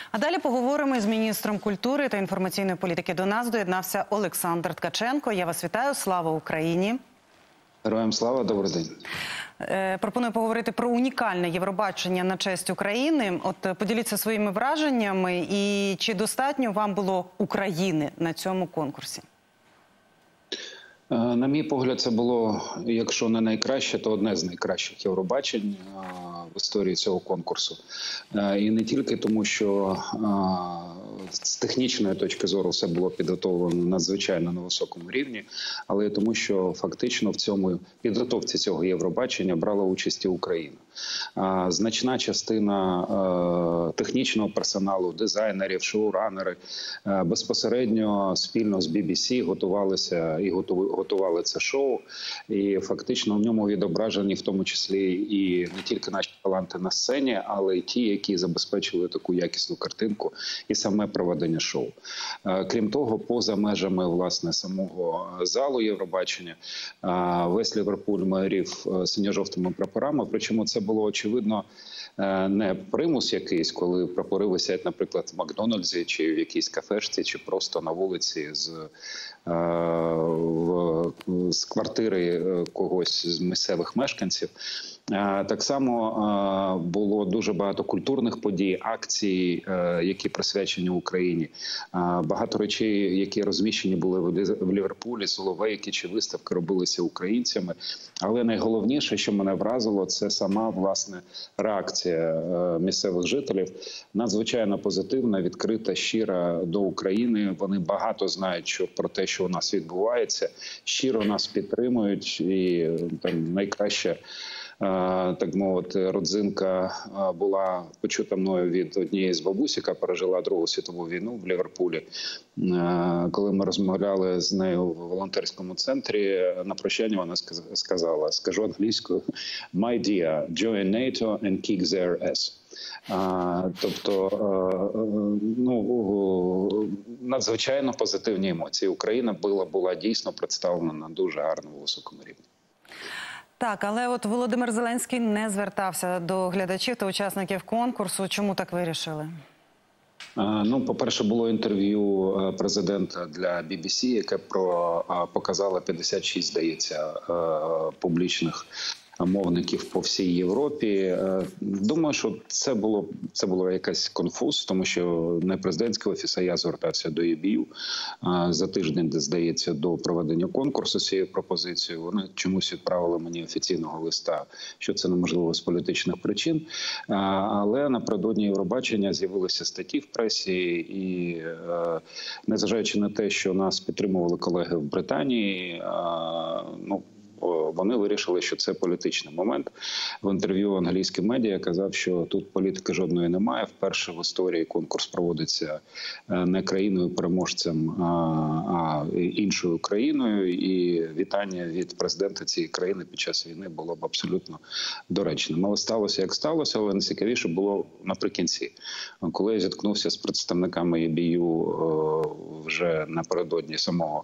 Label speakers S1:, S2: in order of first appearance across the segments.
S1: А далі поговоримо з міністром культури та інформаційної політики. До нас доєднався Олександр Ткаченко. Я вас вітаю. Слава Україні!
S2: Героям слава, добрий день.
S1: Пропоную поговорити про унікальне Євробачення на честь України. От поділіться своїми враженнями і чи достатньо вам було України на цьому конкурсі?
S2: На мій погляд, це було, якщо не найкраще, то одне з найкращих Євробачень в історії цього конкурсу. І не тільки тому, що з технічної точки зору все було підготовлено надзвичайно на високому рівні, але й тому, що фактично в цьому підготовці цього Євробачення брала участь і Україна. Значна частина технічного персоналу, дизайнерів, шоуранери безпосередньо спільно з BBC готувалися і готували це шоу. І фактично в ньому відображені в тому числі і не тільки наші таланти на сцені, але й ті, які забезпечили таку якісну картинку і саме проведення шоу. Крім того, поза межами власне самого залу Євробачення весь Ліверпуль майорів синьо-жовтими прапорами, причому це було очевидно не примус якийсь, коли прапори висять, наприклад, в Макдональдсі, чи в якійсь кафешці, чи просто на вулиці з квартири когось з місцевих мешканців. Так само було дуже багато культурних подій, акцій, які присвячені Україні. Багато речей, які розміщені були в Ліверпулі, соловейки чи виставки робилися українцями. Але найголовніше, що мене вразило, це сама, власне, реакція місцевих жителів. Надзвичайно позитивна, відкрита, щира до України. Вони багато знають про те, що у нас відбувається. Щиро нас підтримують і там найкраще, так мовити, родзинка була почута мною від однієї з бабусь, яка пережила Другу світову війну в Ліверпулі. Коли ми розмовляли з нею в волонтерському центрі, на прощання вона сказала, скажу англійською, «My dear, join NATO and kick their ass». Тобто, надзвичайно позитивні емоції. Україна була дійсно представлена на дуже гарному високому рівні.
S1: Так, але от Володимир Зеленський не звертався до глядачів та учасників конкурсу. Чому так вирішили?
S2: По-перше, було інтерв'ю президента для BBC, яке показало 56, здається, публічних мовників по всій Європі. Думаю, що це було якийсь конфуз, тому що не президентський офіс, а я звертався до EBU за тиждень, де, здається, до проведення конкурсу з цією пропозицією. Вони чомусь відправили мені офіційного листа, що це неможливо з політичних причин. Але напередодні Євробачення з'явилися статті в пресі і, незважаючи на те, що нас підтримували колеги в Британії, вони вирішили, що це політичний момент. В інтерв'ю англійським медіа казав, що тут політики жодної немає. Вперше в історії конкурс проводиться не країною-переможцем, а іншою країною. І вітання від президента цієї країни під час війни було б абсолютно доречним. Але сталося, як сталося, але найцікавіше було наприкінці. Коли я зіткнувся з представниками EBU вже напередодні самого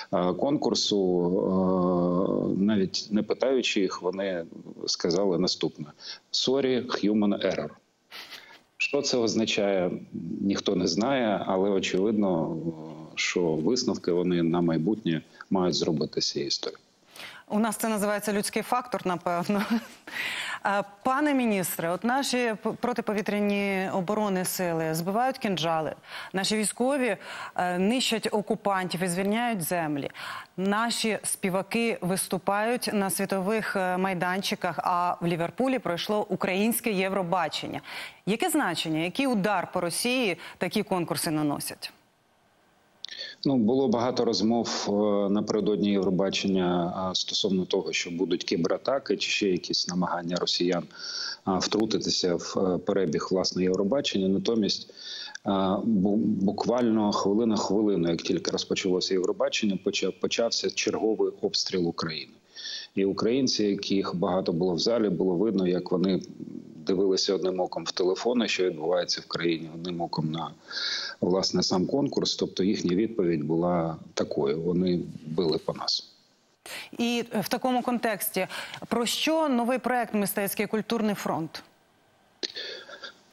S2: конкурсу, навіть не питаючи їх, вони сказали наступне: «Sorry, human error». Що це означає, ніхто не знає, але очевидно, що висновки вони на майбутнє мають зробити з цієї історії.
S1: У нас це називається людський фактор, напевно. Пане міністре, от наші протиповітряні оборонні сили збивають кинджали, наші військові нищать окупантів і звільняють землі. Наші співаки виступають на світових майданчиках, а в Ліверпулі пройшло українське Євробачення. Яке значення, який удар по Росії такі конкурси наносять?
S2: Було багато розмов напередодні Євробачення стосовно того, що будуть кібератаки чи ще якісь намагання росіян втрутитися в перебіг власне Євробачення. Натомість буквально хвилина, як тільки розпочалося Євробачення, почався черговий обстріл України. І українці, яких багато було в залі, було видно, як вони дивилися одним оком в телефони, що відбувається в країні, одним оком на, власне, сам конкурс. Тобто їхня відповідь була такою: вони били по нас.
S1: І в такому контексті, про що новий проект «Мистецький культурний фронт»?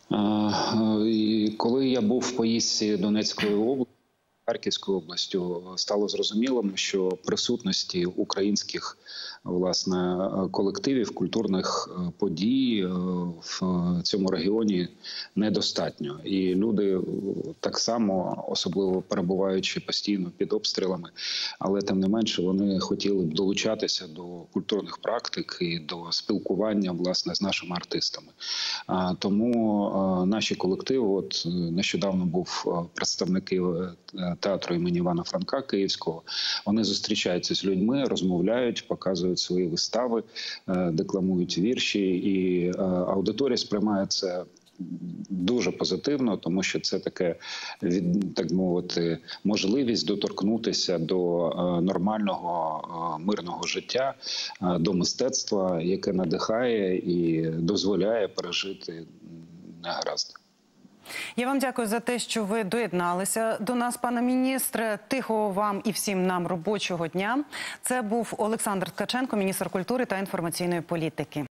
S2: І коли я був в поїздці Донецькою областю, Харківською областю, стало зрозумілим, що присутності українських власне колективів, культурних подій в цьому регіоні недостатньо. І люди так само, особливо перебуваючи постійно під обстрілами, але тим не менше вони хотіли б долучатися до культурних практик і до спілкування власне з нашими артистами. Тому наші колективи, от нещодавно був представники театру імені Івана Франка Київського, вони зустрічаються з людьми, розмовляють, показують свої вистави, декламують вірші, і аудиторія сприймає це дуже позитивно, тому що це таке, так мовити, можливість доторкнутися до нормального мирного життя, до мистецтва, яке надихає і дозволяє пережити негаразди.
S1: Я вам дякую за те, що ви доєдналися до нас, пане міністре. Тихого вам і всім нам робочого дня. Це був Олександр Ткаченко, міністр культури та інформаційної політики.